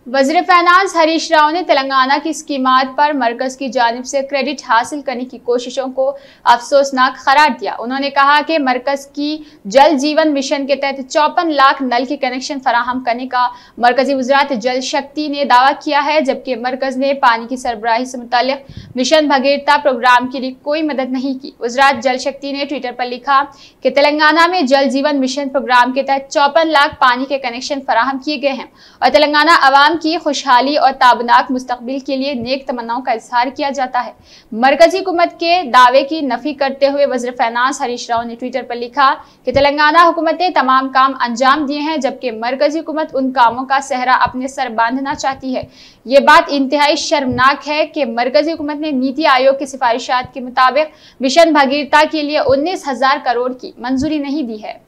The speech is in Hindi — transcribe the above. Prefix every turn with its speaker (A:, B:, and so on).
A: वज़ीर फाइनेंस हरीश राव ने तेलंगाना की स्कीमात पर मरकज की जानिब से क्रेडिट हासिल करने की कोशिशों को अफसोसनाक करार दिया। उन्होंने कहा कि मरकज की जल जीवन मिशन के तहत 54 लाख नल के कनेक्शन फराहम करने का मरकजी वज़ारत जल शक्ति ने दावा किया है, जबकि मरकज ने पानी की सरबराही से मुताल्लिक मिशन भगीरथा प्रोग्राम के लिए कोई मदद नहीं की। वज़ारत जल शक्ति ने ट्विटर पर लिखा कि तेलंगाना में जल जीवन मिशन प्रोग्राम के तहत 54 लाख पानी के कनेक्शन फराहम किए गए हैं और तेलंगाना अवाम की खुशहाली और ताबनाक मुस्तकबिल के लिए नेक तमन्नाओं का इजहार किया जाता है। मरकजी हुकूमत के दावे की नफी करते हुए वज़ीर फाइनेंस हरीश राव ने ट्विटर पर लिखा कि तेलंगाना हुकूमत ने तमाम काम अंजाम दिए हैं, जबकि मरकजी हुकूमत उन कामों का सहरा अपने सर बांधना चाहती है। ये बात इंतहाई शर्मनाक है कि मरकजी हुकूमत ने नीति आयोग की सिफारिशात के मुताबिक मिशन भगीरथा के लिए 19,000 करोड़ की मंजूरी नहीं दी है।